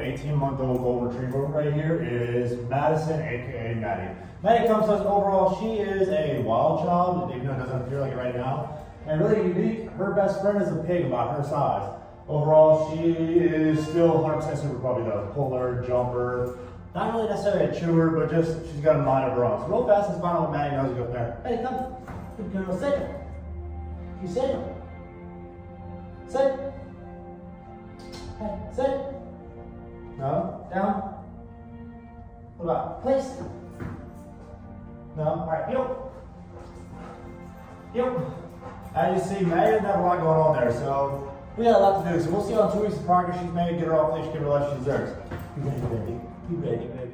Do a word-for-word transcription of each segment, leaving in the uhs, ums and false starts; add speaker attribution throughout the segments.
Speaker 1: eighteen month old Golden Retriever right here is Madison, aka Maddie. Maddie comes to us overall, she is a wild child, even though it doesn't appear like it right now. And really unique, her best friend is a pig about her size. Overall, she is still one hundred percent super puppy though. Puller, jumper, not really necessarily a chewer, but just she's got a mind of her own. So real fast, let's find out what Maddie knows to go there. Maddie, come. Good girl, sit. You sit. Sit. Hey, sit. No, down. What about place? No, all right, heel. Heel. As you see, Maddie doesn't have a lot going on there, so we got a lot to do. So we'll see on two weeks of progress she's made, get her off leash, give her what she deserves. You ready, baby? You ready, baby?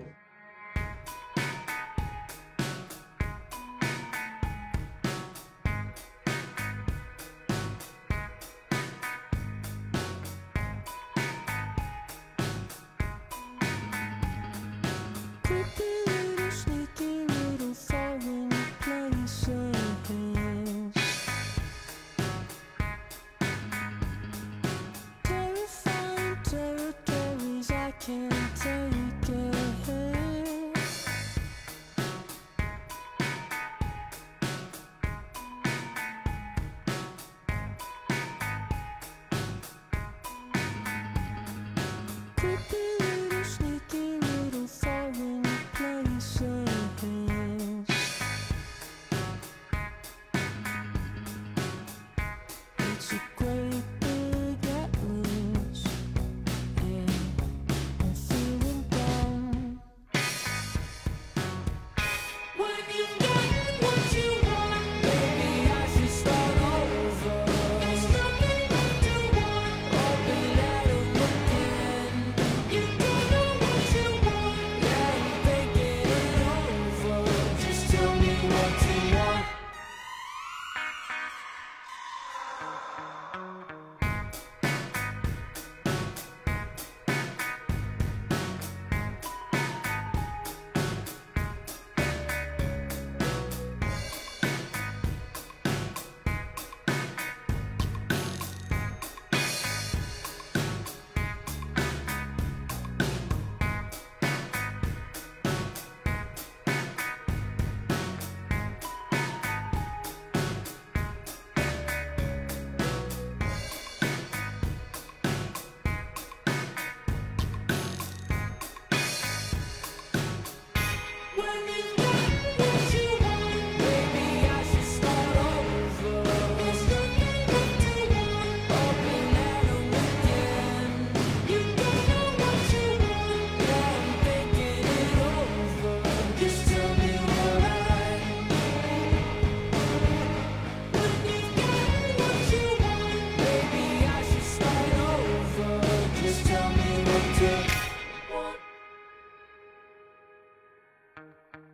Speaker 2: Thank you.